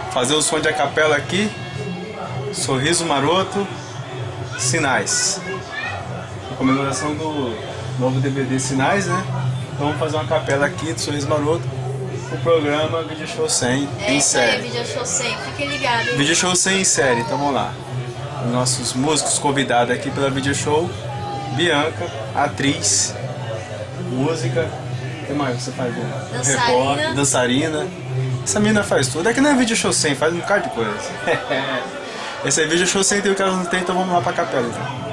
fazer o som de acapela aqui. Sorriso Maroto, Sinais. Em comemoração do novo DVD Sinais, né? Então vamos fazer uma capela aqui do Sorriso Maroto. O programa Video Show 100 em série. É, Video Show 100, fiquem ligados. Video Show 100 em série, então vamos lá. Nossos músicos convidados aqui pela Video Show: Bianca, atriz, música, o que mais você faz? Dançarina. Dançarina. Essa menina faz tudo. É que não é Video Show 100, faz um bocado de coisa. Esse é Video Show 100, tem o que ela não tem, então vamos lá pra capela então.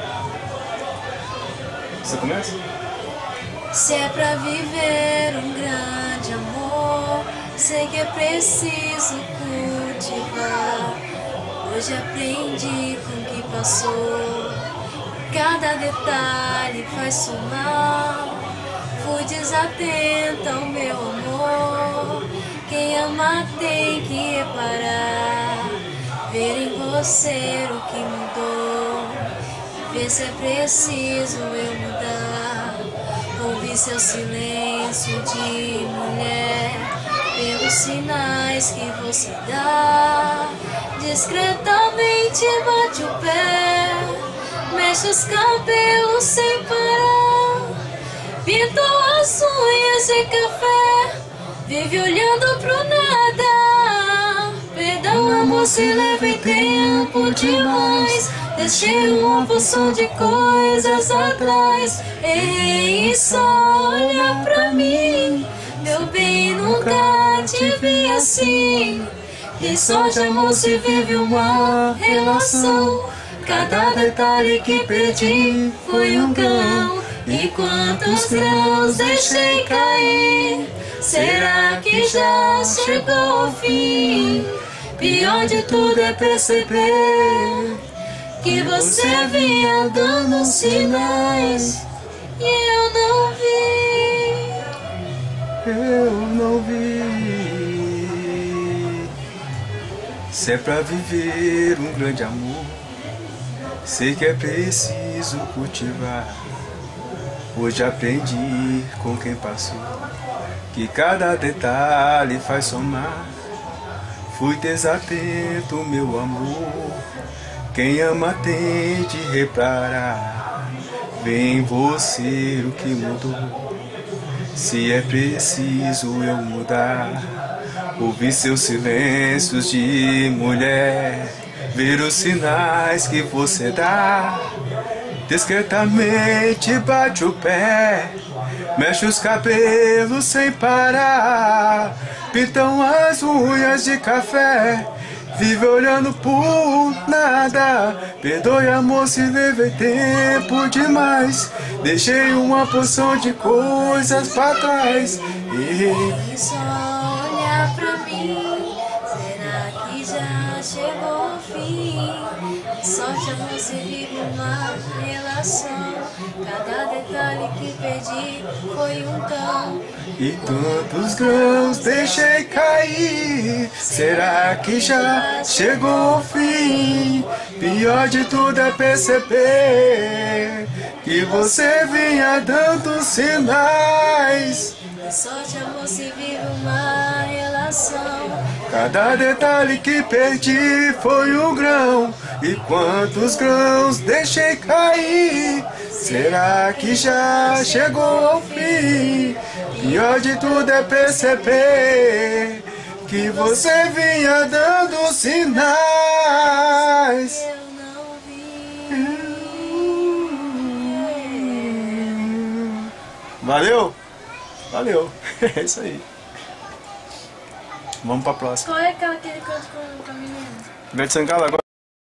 Você começa? Se é pra viver um grande amor, sei que é preciso cultivar. Hoje aprendi com o que passou, cada detalhe faz somar. Fui desatenta ao meu amor, quem ama tem que reparar, ver em você o que mudou, ver se é preciso eu mudar. Ouvir seu silêncio de mulher, pelos sinais que você dá. Discretamente bate o pé, mexe os cabelos sem parar, pintou as unhas de café, vive olhando pro nada. Perdão, amor, se levei tempo demais, deixei uma porção de coisas atrás. Ei, só olha pra mim, meu bem, nunca te vi assim. E só de amor se vive uma relação, cada detalhe que perdi foi um grão. E quantos grãos deixei cair, será que já chegou o fim? Pior de tudo é perceber que você vinha dando sinais e eu não vi. Eu não vi. Se é pra viver um grande amor, sei que é preciso cultivar. Hoje aprendi com quem passou, que cada detalhe faz somar. Fui desatento, meu amor, quem ama tem de reparar. Vê em você o que mudou, se é preciso eu mudar. Ouvir seus silêncios de mulher, ver os sinais que você dá. Discretamente bate o pé, mexe os cabelos sem parar, pintam as unhas de café, vive olhando por nada. Perdoe, amor, se levei tempo demais, deixei uma porção de coisas pra trás. E só olhar pra mim, será que já chegou o fim? Só de amor se vive uma relação, cada detalhe que perdi foi um cão. E tantos grãos deixei cair, será que já chegou o fim? Pior de tudo é perceber que você vinha dando sinais. E só de amor se vive uma relação, cada detalhe que perdi foi um grão. E quantos grãos deixei cair, será que já chegou ao fim? Pior de tudo é perceber que você vinha dando sinais. eu não vi. Valeu? Valeu. É isso aí. Vamos pra próxima. Qual é aquela que ele canta com a menina? Ivete Sangalo agora.